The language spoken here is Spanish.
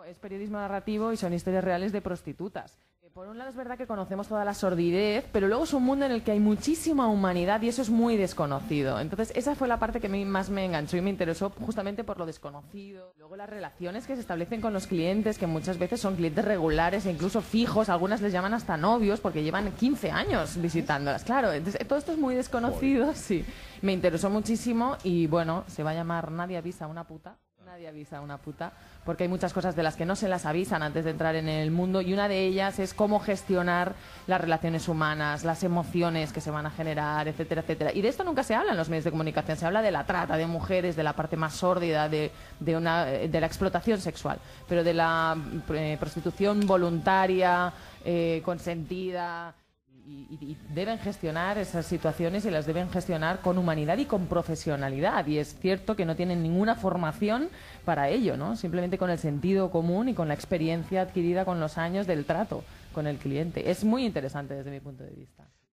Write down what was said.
es periodismo narrativo y son historias reales de prostitutas. Por un lado es verdad que conocemos toda la sordidez, pero luego es un mundo en el que hay muchísima humanidad y eso es muy desconocido. Entonces esa fue la parte que a mí más me enganchó y me interesó justamente por lo desconocido. Luego las relaciones que se establecen con los clientes, que muchas veces son clientes regulares e incluso fijos, algunas les llaman hasta novios porque llevan 15 años visitándolas. Claro, entonces todo esto es muy desconocido, sí. Me interesó muchísimo y bueno, se va a llamar Nadie avisa a una puta. Nadie avisa a una puta, porque hay muchas cosas de las que no se las avisan antes de entrar en el mundo y una de ellas es cómo gestionar las relaciones humanas, las emociones que se van a generar, etcétera, etcétera. Y de esto nunca se habla en los medios de comunicación, se habla de la trata de mujeres, de la parte más sórdida de la explotación sexual, pero de la prostitución voluntaria, consentida. Y deben gestionar esas situaciones y las deben gestionar con humanidad y con profesionalidad. Y es cierto que no tienen ninguna formación para ello, ¿no? Simplemente con el sentido común y con la experiencia adquirida con los años del trato con el cliente. Es muy interesante desde mi punto de vista.